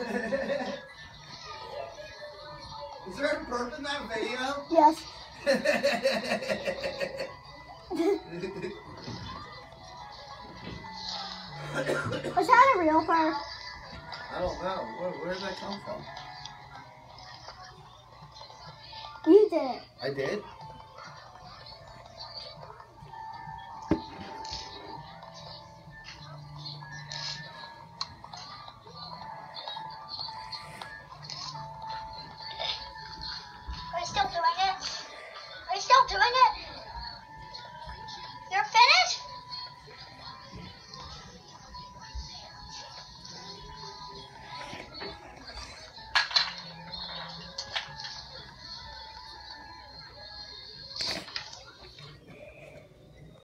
Is there a burp in that video? Yes. Was that a real burp? I don't know. Where did that come from? You did it. I did? Are you still doing it? Are you still doing it?